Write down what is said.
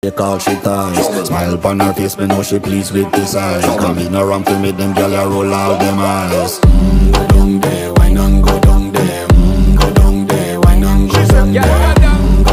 Take all she ties. Smile upon her face, me know she pleased with this eyes. Come in around to meet them, girl, I roll out them eyes.